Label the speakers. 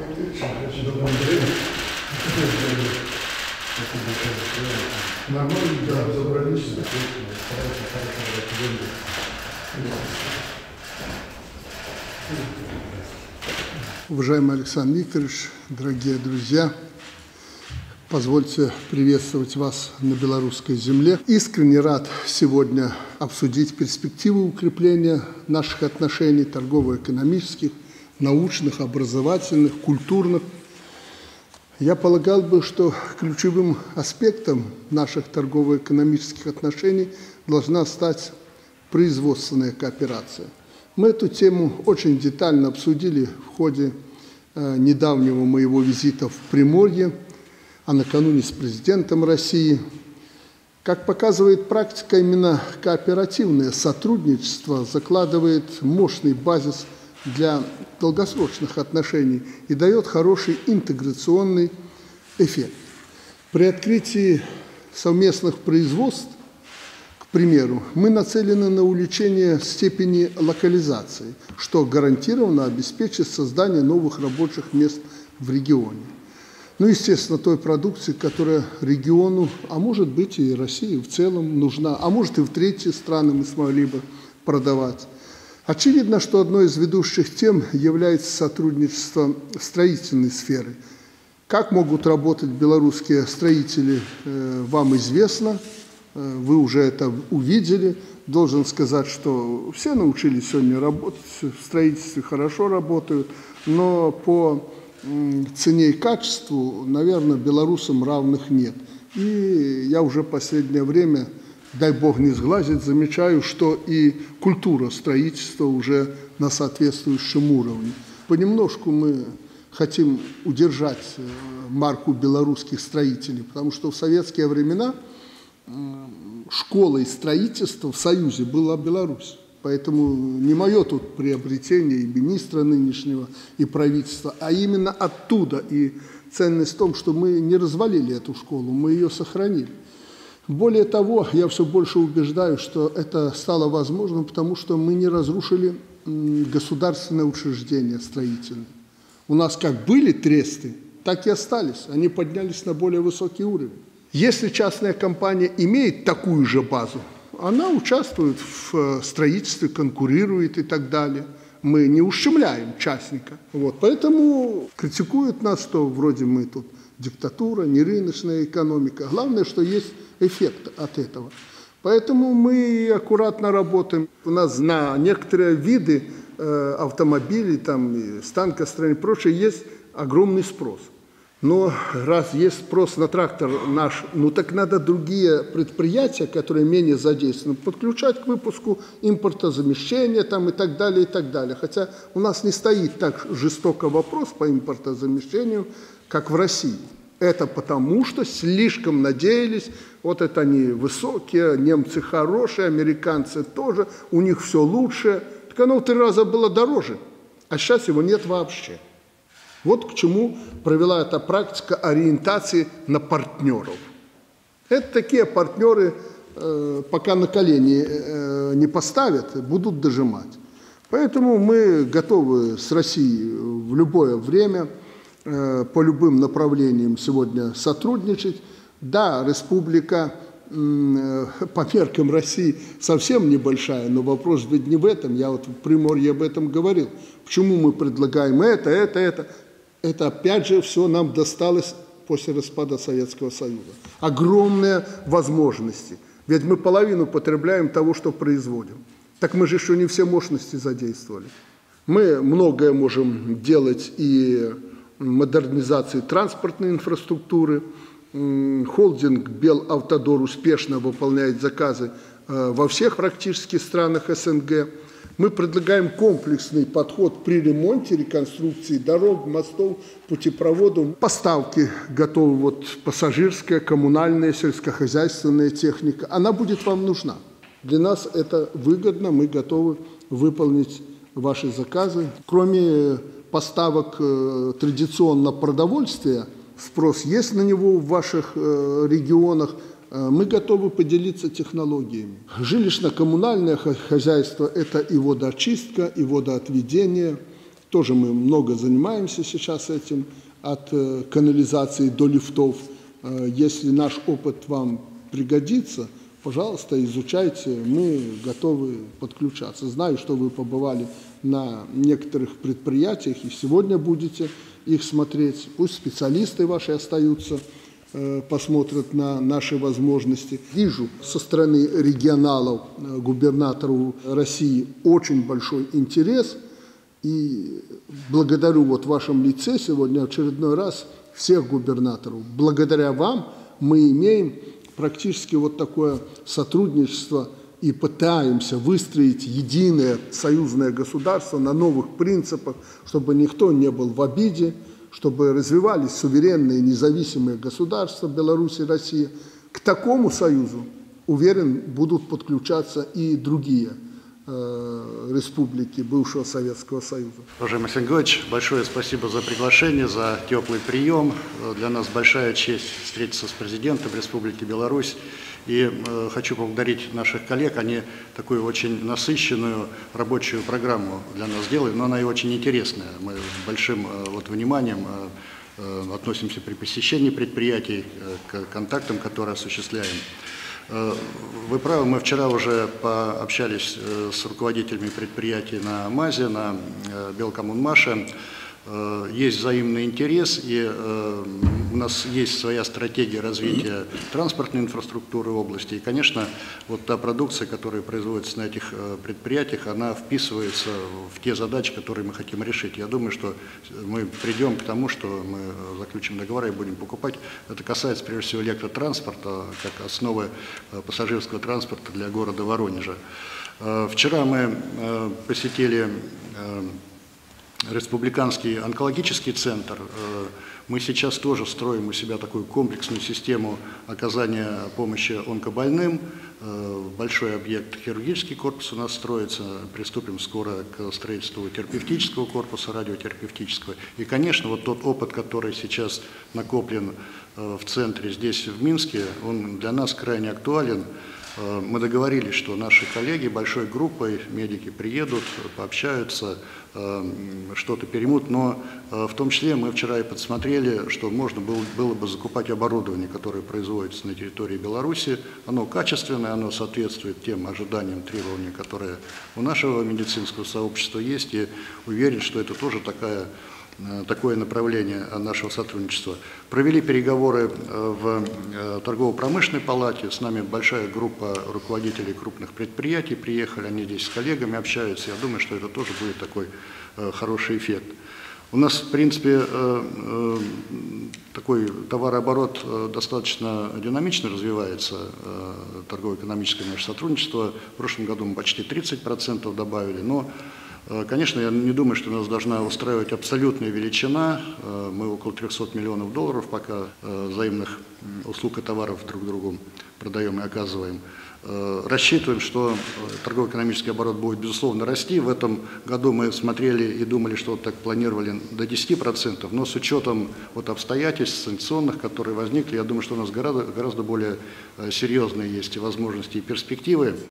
Speaker 1: Нормально, да, забрались. Уважаемый Александр Викторович, дорогие друзья, позвольте приветствовать вас на белорусской земле. Искренне рад сегодня обсудить перспективы укрепления наших отношений торгово-экономических, научных, образовательных, культурных. Я полагал бы, что ключевым аспектом наших торгово-экономических отношений должна стать производственная кооперация. Мы эту тему очень детально обсудили в ходе недавнего моего визита в Приморье, а накануне с президентом России. Как показывает практика, именно кооперативное сотрудничество закладывает мощный базис для долгосрочных отношений и дает хороший интеграционный эффект. При открытии совместных производств, к примеру, мы нацелены на увеличение степени локализации, что гарантированно обеспечит создание новых рабочих мест в регионе. Ну, естественно, той продукции, которая региону, а может быть и России в целом нужна, а может и в третьи страны мы смогли бы продавать. Очевидно, что одной из ведущих тем является сотрудничество в строительной сфере. Как могут работать белорусские строители, вам известно, вы уже это увидели. Должен сказать, что все научились сегодня работать, в строительстве хорошо работают, но по цене и качеству, наверное, белорусам равных нет. И я уже в последнее время, дай Бог не сглазить, замечаю, что и культура строительства уже на соответствующем уровне. Понемножку мы хотим удержать марку белорусских строителей, потому что в советские времена школой строительства в Союзе была Беларусь. Поэтому не мое тут приобретение и министра нынешнего, и правительства, а именно оттуда. И ценность в том, что мы не развалили эту школу, мы ее сохранили. Более того, я все больше убеждаю, что это стало возможным, потому что мы не разрушили государственные учреждения строительные. У нас как были тресты, так и остались. Они поднялись на более высокий уровень. Если частная компания имеет такую же базу, она участвует в строительстве, конкурирует и так далее. Мы не ущемляем частника. Вот. Поэтому критикуют нас, что вроде мы тут диктатура, нерыночная экономика. Главное, что есть эффект от этого. Поэтому мы аккуратно работаем. У нас на некоторые виды автомобилей, там, станкостроения и прочее, есть огромный спрос. Но раз есть спрос на трактор наш, ну так надо другие предприятия, которые менее задействованы, подключать к выпуску импортозамещения там, и так далее, и так далее. Хотя у нас не стоит так жестоко вопрос по импортозамещению, как в России. Это потому, что слишком надеялись, вот это они высокие, немцы хорошие, американцы тоже, у них все лучше. Так оно в 3 раза было дороже, а сейчас его нет вообще. Вот к чему привела эта практика ориентации на партнеров. Это такие партнеры, пока на колени не поставят, будут дожимать. Поэтому мы готовы с Россией в любое время по любым направлениям сегодня сотрудничать. Да, республика по меркам России совсем небольшая, но вопрос ведь не в этом. Я вот в Приморье об этом говорил. Почему мы предлагаем это? Это опять же все нам досталось после распада Советского Союза. Огромные возможности. Ведь мы половину потребляем того, что производим. Так мы же еще не все мощности задействовали. Мы многое можем делать и модернизации транспортной инфраструктуры. Холдинг Белавтодор успешно выполняет заказы во всех практически странах СНГ. Мы предлагаем комплексный подход при ремонте, реконструкции дорог, мостов, путепроводов. Поставки готовы, вот пассажирская, коммунальная, сельскохозяйственная техника. Она будет вам нужна. Для нас это выгодно, мы готовы выполнить ваши заказы. Кроме поставок традиционно продовольствия, спрос есть на него в ваших регионах, мы готовы поделиться технологиями. Жилищно-коммунальное хозяйство – это и водоочистка, и водоотведение, Тоже мы много занимаемся сейчас этим, от канализации до лифтов. Если наш опыт вам пригодится, пожалуйста, изучайте, мы готовы подключаться. Знаю, что вы побывали на некоторых предприятиях и сегодня будете их смотреть. Пусть специалисты ваши остаются, посмотрят на наши возможности. Вижу со стороны регионалов, губернаторов России очень большой интерес. И благодарю в вашем лице сегодня очередной раз всех губернаторов. Благодаря вам мы имеем практически такое сотрудничество и пытаемся выстроить единое союзное государство на новых принципах, чтобы никто не был в обиде, чтобы развивались суверенные независимые государства Беларусь и Россия. К такому союзу, уверен, будут подключаться и другие республики бывшего Советского Союза.
Speaker 2: Уважаемый Александр Григорьевич, большое спасибо за приглашение, за теплый прием. Для нас большая честь встретиться с президентом Республики Беларусь. И хочу поблагодарить наших коллег, они такую очень насыщенную рабочую программу для нас делают, но она и очень интересная. Мы с большим вниманием относимся при посещении предприятий к контактам, которые осуществляем. Вы правы, мы вчера уже пообщались с руководителями предприятий на МАЗе, на Белкоммунмаше. Есть взаимный интерес, и у нас есть своя стратегия развития транспортной инфраструктуры области. И, конечно, та продукция, которая производится на этих предприятиях, она вписывается в те задачи, которые мы хотим решить. Я думаю, что мы придем к тому, что мы заключим договора и будем покупать. Это касается, прежде всего, электротранспорта, как основы пассажирского транспорта для города Воронежа. Вчера мы посетили Республиканский онкологический центр. Мы сейчас тоже строим у себя такую комплексную систему оказания помощи онкобольным. Большой объект, хирургический корпус у нас строится. Приступим скоро к строительству терапевтического корпуса, радиотерапевтического. И, конечно, тот опыт, который сейчас накоплен в центре здесь, в Минске, он для нас крайне актуален. Мы договорились, что наши коллеги большой группой, медики приедут, пообщаются, что-то переймут, но в том числе мы вчера и подсмотрели, что можно было бы закупать оборудование, которое производится на территории Беларуси. Оно качественное, оно соответствует тем ожиданиям, требованиям, которые у нашего медицинского сообщества есть, и уверен, что это тоже такое направление нашего сотрудничества. Провели переговоры в торгово-промышленной палате, с нами большая группа руководителей крупных предприятий приехали, они здесь с коллегами общаются, я думаю, что это тоже будет такой хороший эффект. У нас, в принципе, такой товарооборот достаточно динамично развивается, торгово-экономическое наше сотрудничество. В прошлом году мы почти 30% добавили, но конечно, я не думаю, что нас должна устраивать абсолютная величина. Мы около $300 миллионов пока взаимных услуг и товаров друг другу продаем и оказываем. Рассчитываем, что торгово-экономический оборот будет, безусловно, расти. В этом году мы смотрели и думали, что так планировали до 10%, но с учетом обстоятельств санкционных, которые возникли, я думаю, что у нас гораздо более серьезные есть возможности и перспективы.